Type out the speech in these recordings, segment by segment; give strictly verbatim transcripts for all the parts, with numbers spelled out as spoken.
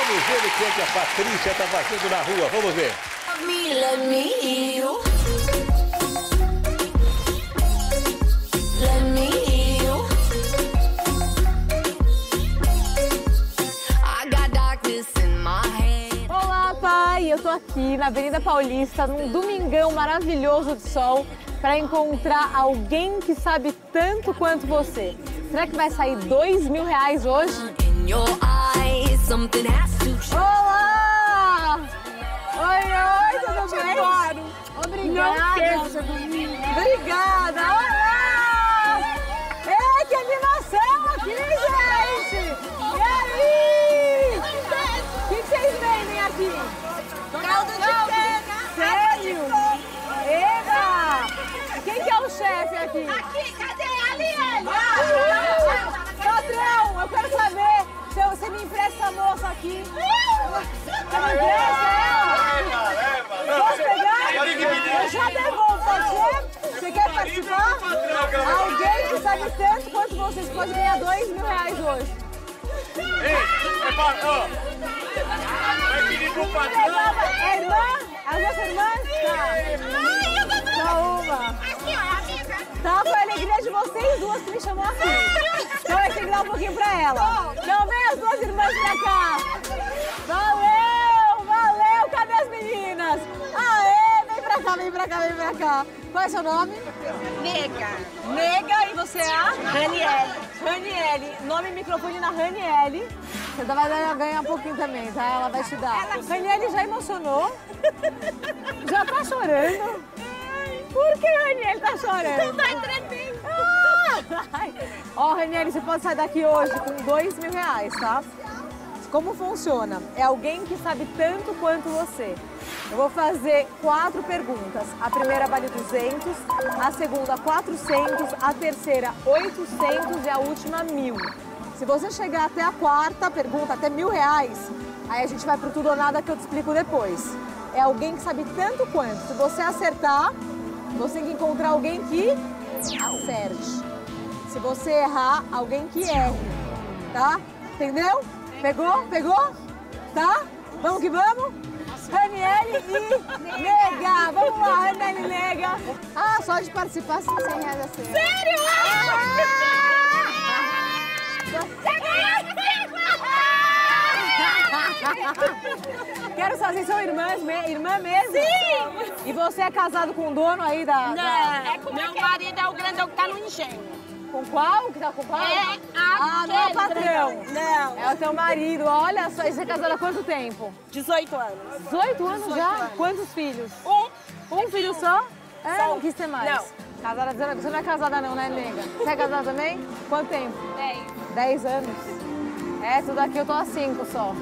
Vamos ver o que é que a Patrícia está fazendo na rua. Vamos ver. Me, let me hear you. Let me hear you. I got darkness in my head. Olá, pai! Eu tô aqui na Avenida Paulista, num domingão maravilhoso de sol, para encontrar alguém que sabe tanto quanto você. Será que vai sair dois mil reais hoje? In your eyes, something has to. Olá! Oi, oi, tudo bem? Claro. Obrigada. Não quero domingo. Obrigada. Olá! Ei, que animação aqui, gente! E aí? O que, que vocês vendem aqui? Caldo de cana. Sério? Eba! Quem que é o chefe aqui? Aqui, cadê a Liane? Patrão, eu quero saber se você me empresta essa moça aqui. Você me empresta ela? Posso pegar? Eu já devolvo, pode ser? Você quer participar? Alguém que sabe tanto quanto vocês pode ganhar dois mil reais hoje. Ei, patrão! Vai pedir pro patrão? É irmã? As duas irmãs? Tá. Só uma. Aqui, ó, amiga. Tá, foi a alegria de vocês duas que me chamou aqui. Então vai ter que dar um pouquinho pra ela. Então vem as duas irmãs pra cá. Valeu, valeu. Cadê as meninas? Aê, vem pra cá, vem pra cá, vem pra cá. Qual é seu nome? Nega. Nega, e você é a? Raniele. Raniele. Nome e microfone na Raniele. Você vai ganhar um pouquinho também, tá? Ela vai te dar. Raniele já emocionou? Já tá chorando? Por que a Raniele tá chorando? Não tá entretendo. Ó, oh, Raniele, você pode sair daqui hoje com dois mil reais, tá? Como funciona? É alguém que sabe tanto quanto você. Eu vou fazer quatro perguntas. A primeira vale duzentos, a segunda quatrocentos, a terceira oitocentos e a última mil. Se você chegar até a quarta pergunta, até mil reais, aí a gente vai pro tudo ou nada que eu te explico depois. É alguém que sabe tanto quanto. Se você acertar, você tem que encontrar alguém que acerte. Se você errar, alguém que erre, tá? Entendeu? Pegou? Pegou? Tá? Vamos que vamos? Raniele e Nega. Vamos lá, Raniele e Nega. Ah, só de participar, cem reais a ser. Sério? Quero saber, vocês são irmãs, me, irmã mesmo? Sim! E você é casado com o dono aí da... Não, da... é com meu marido é o grandão que tá no engenho. Com qual? Que tá com qual? É Ah, não é o patrão. Não. É o teu marido. Olha só, e você é casada há quanto tempo? dezoito anos. dezoito anos dezoito já? anos. Quantos filhos? Um. Um filho só? É, Só não um. quis ter mais. Não. Casada há dezenove. Você não é casada não, né, nega? Você é casada também? Quanto tempo? Dez. Dez anos. É, tudo aqui eu tô há cinco só.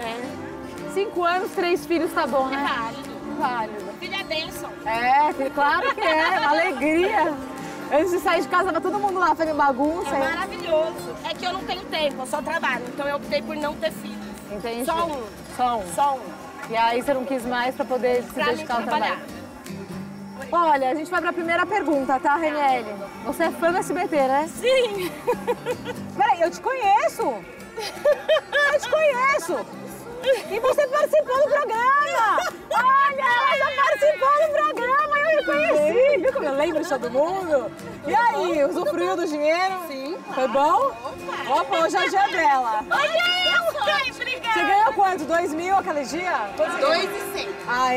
É. Cinco anos, três filhos, tá bom, É né? válido. Válido. Filha é bênção. É, filho, claro que é. Uma alegria. Antes de sair de casa, tava todo mundo lá fazendo bagunça. É hein? maravilhoso. É que eu não tenho tempo, eu só trabalho. Então eu optei por não ter filhos. Entendi. Só um. Só um. Só um. E aí você não quis mais pra poder se Pra mim dedicar ao trabalhar. trabalho. Olha, a gente vai pra primeira pergunta, tá, Raniele? Você é fã do S B T, né? Sim. Peraí, eu te conheço! Eu te conheço! E você participou do programa! Olha, ela já participou do programa, eu reconheci! Viu como eu lembro de todo mundo? E aí, usufruiu do dinheiro? Sim. Foi bom? Opa, hoje é o dia dela. Olha eu, pai, obrigada. Você ganhou quanto? Dois mil aquele dia? Quanto você Dois ganhou? e cem.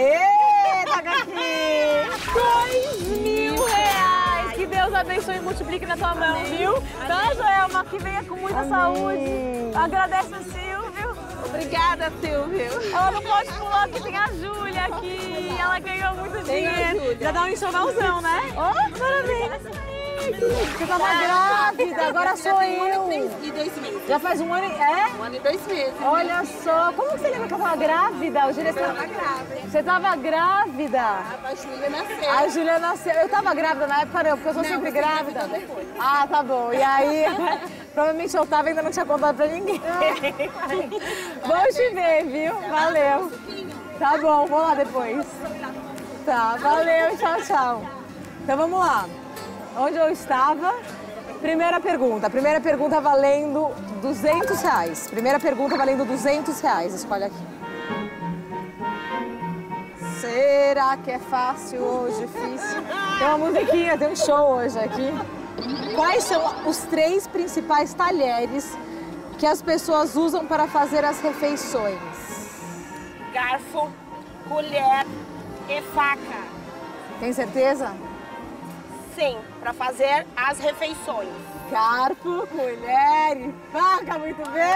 Aê, tá aqui! Dois mil reais! Que Deus abençoe e multiplique na tua mão, viu? Tá, Joelma? Que venha com muita saúde. Agradece a Silvio. Obrigada, Silvio. Ela não pode pular porque tem a Júlia aqui. Ela ganhou muito Tem a dinheiro. Júlia. Já dá um enxovalzão, né? Oh, parabéns! Você tava grávida, agora sou eu. E dois meses. Já faz um ano e... É? Um ano e dois meses. Olha só, como que você lembra que eu tava grávida? O diretor... Eu tava grávida. Você tava grávida? A Júlia nasceu. A Júlia nasceu. Eu tava grávida na época, não, porque eu sou Não, sempre você grávida. engravidou depois. Ah, tá bom. E aí, provavelmente eu tava e ainda não tinha contado pra ninguém. Bom te ver, viu? Valeu. Tá bom, vou lá depois. Tá, valeu, tchau, tchau. Então vamos lá. Onde eu estava? Primeira pergunta. Primeira pergunta valendo duzentos reais. Primeira pergunta valendo duzentos reais. Escolhe aqui. Será que é fácil ou difícil? Tem uma musiquinha, tem um show hoje aqui. Quais são os três principais talheres que as pessoas usam para fazer as refeições? Garfo, colher e faca. Tem certeza? Sim, para fazer as refeições. Garfo, colher e faca, muito bem!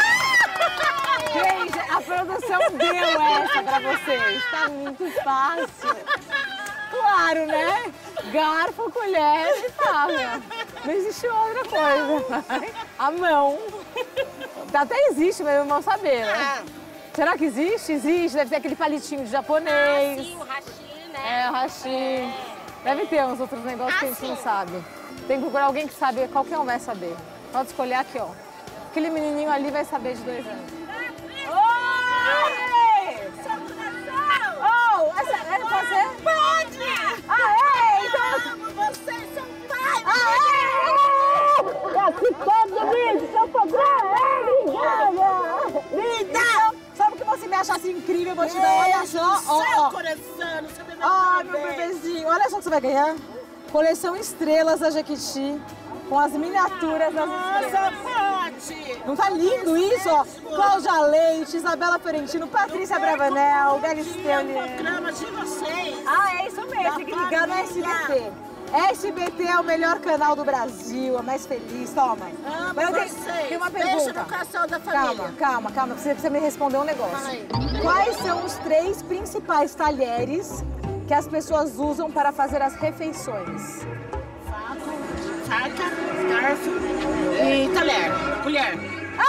Gente, a produção deu essa pra vocês. Tá muito fácil. Claro, né? Garfo, colher e faca. Não existe outra coisa. A mão. Até existe, mas não saber, né? Será que existe? Existe. Deve ter aquele palitinho de japonês. Ah, sim, o hashi, né? É, o hashi. Deve ter uns outros negócios ah, que a gente sim. não sabe. Tem que procurar alguém que sabe, qualquer um vai saber. Pode escolher aqui, ó. Aquele menininho ali vai saber de dois anos. Oi! Oh, essa é você? Pode! Ah, é? Então... Amo vocês, são pais! Ah, é? Participando do vídeo, seu programa! Obrigada! Linda! Sabe que você me achasse incrível, eu vou te dar, olha só, ó, ó. Coração, você me Ah, meu bebezinho, olha só o que você vai ganhar. Coleção Estrelas da Jequiti, com as miniaturas das estrelas. Nossa, pode! Não tá lindo isso, ó? Cláudia Leite, Isabela Fiorentino, Patrícia Bravanel, Galisteu. É o programa de vocês. Ah, é isso mesmo, tem que ligar no S B T. S B T é o melhor canal do Brasil, é mais feliz, toma. Amo Mas eu tenho, vocês. tenho uma Beijo pergunta. no coração da família. Calma, calma, calma, você precisa me responder um negócio. Fala aí. Quais são os três principais talheres que as pessoas usam para fazer as refeições? Faca, garfo e talher, colher.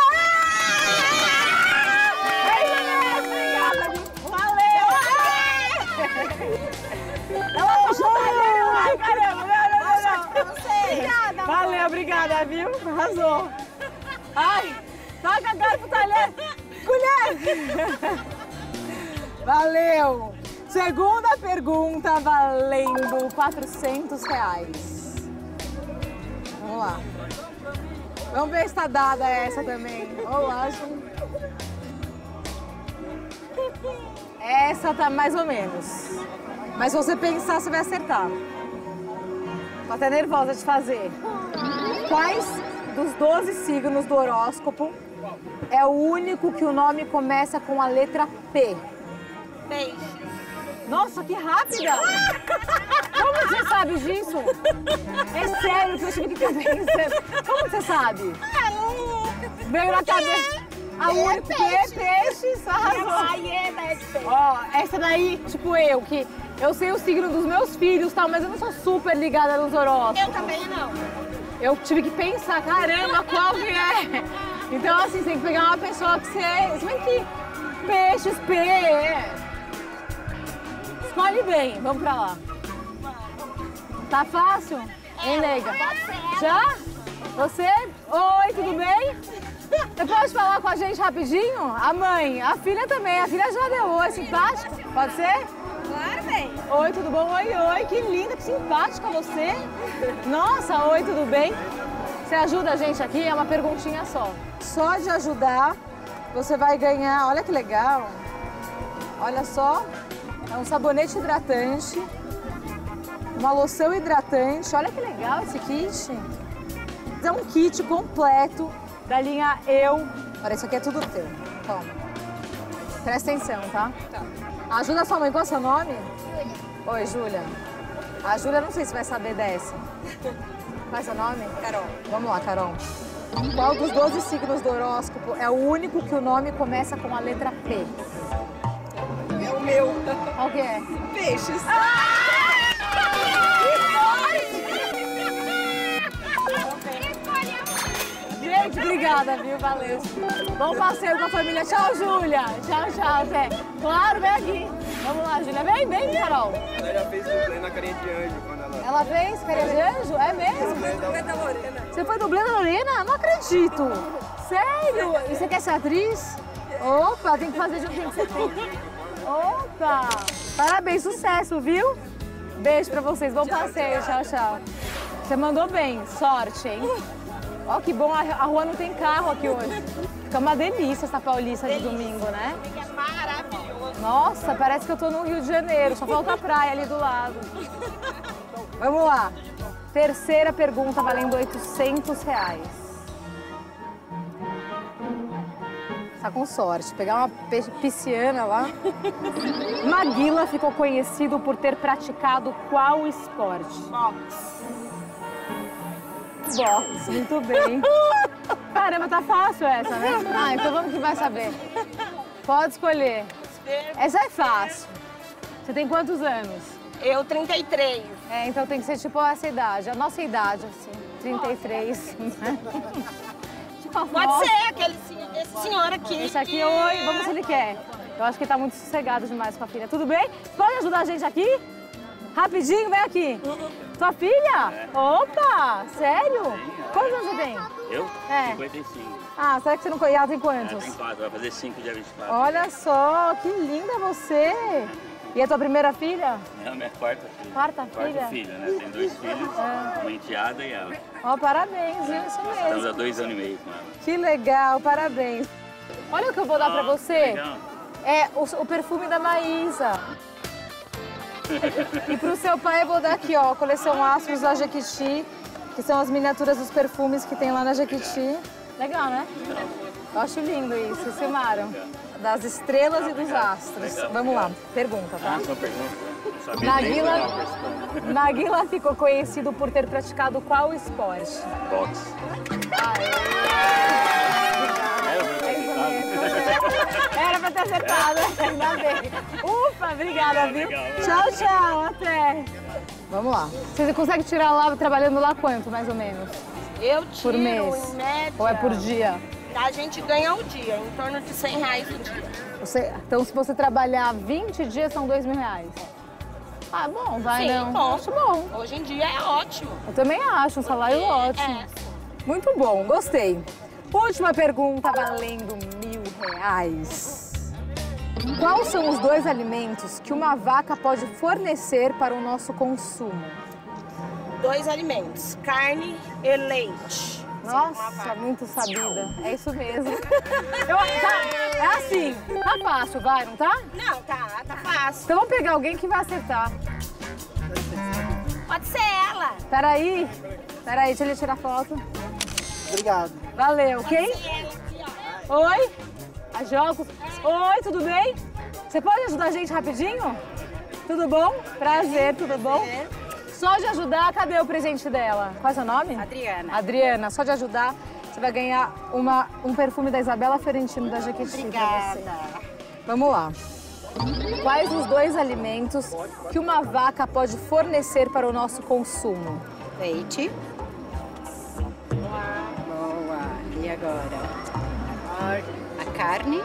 Ela puxou o Ai, caramba, não, não, não, não. Obrigada, Valeu, obrigada, viu? Arrasou. Ai, toca garfo, talher, colher. Valeu. Segunda pergunta valendo quatrocentos reais. Vamos lá. Vamos ver se tá dada essa também. Olá, gente. Essa tá mais ou menos. Mas se você pensar, você vai acertar. Tô até nervosa de fazer. Quais dos doze signos do horóscopo é o único que o nome começa com a letra P? Peixe. Nossa, que rápida! Como você sabe disso? É sério que eu tive que convencer. Como você sabe? Veio na cabeça. A única que é peixe, só arrasou. Ó, essa daí, tipo eu, que eu sei o signo dos meus filhos e tal, mas eu não sou super ligada nos horóscopos. Eu também não. Eu tive que pensar, caramba, qual que é? Então, assim, você tem que pegar uma pessoa que você... Se bem que peixes, P, é... Escolhe bem, vamos pra lá. Tá fácil? Hein, nega? Já? Você? Oi, tudo bem? Você pode falar com a gente rapidinho? A mãe, a filha também. A filha já deu oi, simpática? Pode ser? Claro, bem. Oi, tudo bom? Oi, oi, que linda, que simpática você. Nossa, oi, tudo bem? Você ajuda a gente aqui? É uma perguntinha só. Só de ajudar, você vai ganhar, olha que legal. Olha só, é um sabonete hidratante, uma loção hidratante. Olha que legal esse kit. É um kit completo da linha Eu. Olha, isso aqui é tudo teu. Toma. Presta atenção, tá? Tá. Ajuda a sua mãe. Qual é o seu nome? Júlia. Oi, Júlia. A Júlia, não sei se vai saber dessa. Qual é o seu nome? Carol. Vamos lá, Carol. Qual dos doze signos do horóscopo é o único que o nome começa com a letra P? É o meu. Qual que é? Peixes. Gente, obrigada, viu? Valeu. Bom passeio com a família. Tchau, Júlia. Tchau, tchau, Zé. Claro, vem aqui. Vamos lá, Júlia. Vem, vem, Carol. Ela já fez dublê na Carinha de Anjo quando ela... Ela fez carinha de anjo? É mesmo? Dublê da Lorena. Você foi dublê da Lorena? Não acredito. Sério? E você quer ser atriz? Opa, tem que fazer de um tempo que você tem. Opa! Parabéns, sucesso, viu? Beijo pra vocês. Bom passeio. Tchau, tchau. Você mandou bem, sorte, hein? Ó, que bom, a a rua não tem carro aqui hoje. Fica uma delícia essa Paulista de domingo, né? É maravilhoso. Nossa, parece que eu tô no Rio de Janeiro, só falta a praia ali do lado. Vamos lá. Terceira pergunta valendo oitocentos reais. Tá com sorte. Pegar uma pe- pisciana lá. Maguila ficou conhecido por ter praticado qual esporte? Box. Boxe, muito bem. Caramba, tá fácil essa, né? Ah, então vamos que vai saber. Pode escolher. Essa é fácil. Você tem quantos anos? Eu, trinta e três. É, então tem que ser tipo essa idade, a nossa idade, assim, trinta e três. Pode ser aquele, sen- esse senhor aqui. Esse aqui, que- oi, vamos ver se ele quer. Eu acho que ele tá muito sossegado demais com a filha. Tudo bem? Pode ajudar a gente aqui? Rapidinho, vem aqui. Sua filha? Opa, sério? Quantos anos você tem? Eu? É. cinquenta e cinco. Ah, será que você não conhece? Ela tem Ela quantos? tem quatro, vai fazer cinco dia vinte e quatro. Olha só, que linda você. E a tua primeira filha? É a minha quarta filha. Quarta filha? Quarta filha, né? Tem dois filhos, uma enteada e ela. Ó, parabéns, viu? Isso Estamos mesmo. há dois anos e meio com ela. Que legal, parabéns. Olha o que eu vou dar pra Ó, você. legal. É o, o perfume da Maísa. E pro seu pai eu vou dar aqui, ó, a coleção Astros da Jequiti, que são as miniaturas dos perfumes que tem lá na Jequiti. Legal, né? Eu acho lindo isso, vocês filmaram. Das estrelas e dos astros. Vamos lá, pergunta, tá? Ah, só pergunta. Não sabia nem Naguila, que eu tava participando. Naguila ficou conhecido por ter praticado qual esporte? Boxe. É, eu vou É isso mesmo. Era pra ter acertado, ainda bem. Ufa, obrigada, viu? Legal. Tchau, tchau, até. Vamos lá. Você consegue tirar lá, trabalhando lá quanto, mais ou menos? Eu tiro, Por mês? em média... Ou é por dia? A gente ganha o dia, em torno de cem reais o dia. Você- então, se você trabalhar vinte dias, são dois mil reais. Ah, bom, vai Sim, não. bom. Acho bom. Hoje em dia é ótimo. Eu também acho, um salário ótimo. É. Muito bom, gostei. Última pergunta, valendo mil reais. Quais são os dois alimentos que uma vaca pode fornecer para o nosso consumo? Dois alimentos, carne e leite. Nossa, muito sabida. É isso mesmo. Eu, tá, é assim, tá fácil, vai, não tá? Não, tá, tá fácil. Então vamos pegar alguém que vai acertar. Pode ser ela. Peraí, peraí, deixa ele tirar foto. Obrigado. Valeu, ok? Ela aqui, ó. Oi, a Jocos. Oi, tudo bem? Você pode ajudar a gente rapidinho? Tudo bom? Prazer, tudo bom? Só de ajudar, cadê o presente dela? Qual é o seu nome? Adriana. Adriana, só de ajudar, você vai ganhar uma, um perfume da Isabela Ferentino da Jequiti. pra você. Vamos lá. Quais os dois alimentos que uma vaca pode fornecer para o nosso consumo? Leite. Boa. E agora? A carne.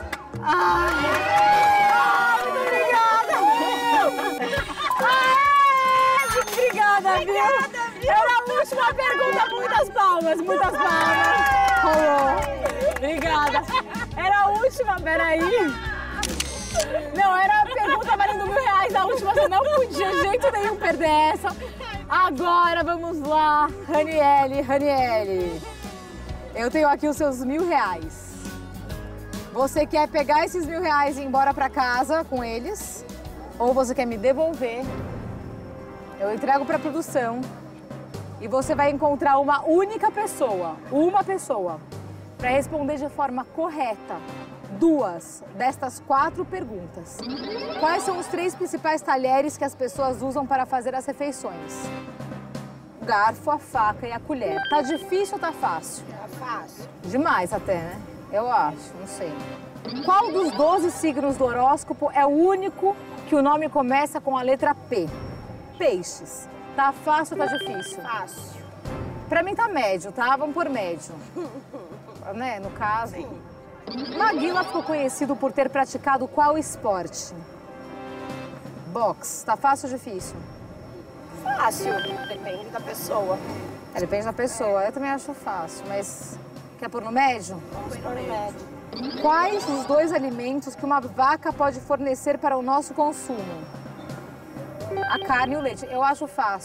Muito obrigada! Ai, muito obrigada, viu? Era a última pergunta, muitas palmas, muitas palmas. Rolou. Obrigada. Era a última, peraí. Não, era a pergunta valendo mil reais, a última você não podia de jeito nenhum perder essa. Agora vamos lá, Raniele, Raniele. Eu tenho aqui os seus mil reais. Você quer pegar esses mil reais e ir embora pra casa com eles? Ou você quer me devolver? Eu entrego pra produção e você vai encontrar uma única pessoa, uma pessoa, pra responder de forma correta duas destas quatro perguntas. Quais são os três principais talheres que as pessoas usam para fazer as refeições? O garfo, a faca e a colher. Tá difícil ou tá fácil? Tá fácil. Demais até, né? Eu acho, não sei. Qual dos doze signos do horóscopo é o único que o nome começa com a letra P? Peixes. Tá fácil ou tá difícil? Fácil. Pra mim tá médio, tá? Vamos por médio. Né? No caso. Maguila ficou conhecido por ter praticado qual esporte? Boxe. Tá fácil ou difícil? Fácil. Depende da pessoa. É, depende da pessoa. Eu também acho fácil, mas quer pôr no médio? Vamos pôr no médio. Quais os dois alimentos que uma vaca pode fornecer para o nosso consumo? A carne e o leite. Eu acho fácil.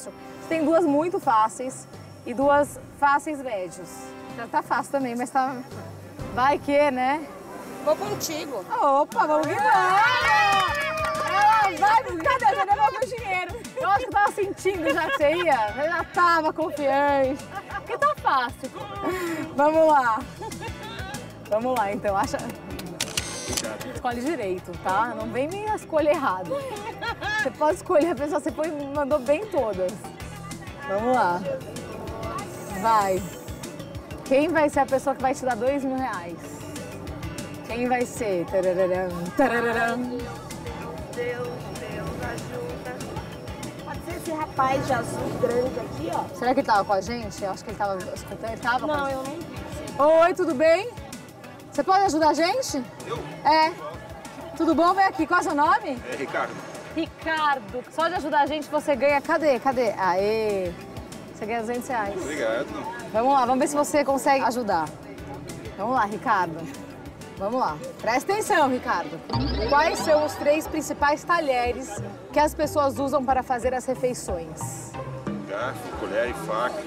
Tem duas muito fáceis e duas fáceis médios. Já tá fácil também, mas tá... Vai que, né? Vou contigo. Opa, vamos que vamos! Ela vai, cadê? Já levou meu dinheiro. Eu acho que eu tava sentindo já que você ia. Eu já tava confiante. Porque tá fácil. Vamos lá. Vamos lá, então. Acha... Escolhe direito, tá? Não vem me escolher errado. Você pode escolher a pessoa, você foi, mandou bem todas. Vamos lá. Vai. Quem vai ser a pessoa que vai te dar dois mil reais? Quem vai ser? Tarararam, tarararam. Deus, Deus, ajuda. Pode ser esse rapaz de azul grande aqui, ó. Será que ele tava com a gente? Eu acho que ele tava escutando. Ele tava com a Não, gente? eu não vi. Oi, tudo bem? Você pode ajudar a gente? Eu? É. Tudo bom? Vem aqui. Qual é o seu nome? É Ricardo. Ricardo. Só de ajudar a gente você ganha... Cadê? Cadê? Aê. Você ganha duzentos reais. Obrigado. Vamos lá, vamos ver se você consegue ajudar. Vamos lá, Ricardo. Vamos lá. Presta atenção, Ricardo. Quais são os três principais talheres que as pessoas usam para fazer as refeições? Garfo, colher e faca.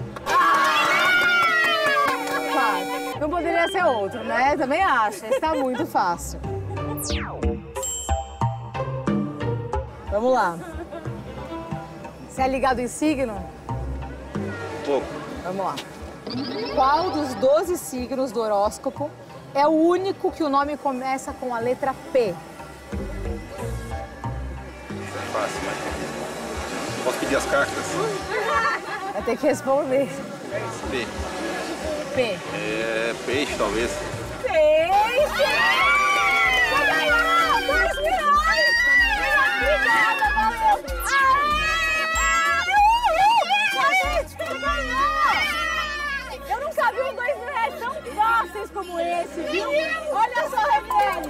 Claro. Não poderia ser outro, né? Também acho. Esse tá muito fácil. Vamos lá. Você é ligado em signo? Um pouco. Vamos lá. Qual dos doze signos do horóscopo é o único que o nome começa com a letra P? Isso é fácil, mas... Posso pedir as cartas? Vai ter que responder. P. P. É peixe, talvez. Peixe! Você ganhou! Dois milhões! Obrigada, valeu! Gente, você ganhou! Eu nunca vi um dois mil reais tão fáceis como esse, viu? Olha só, René!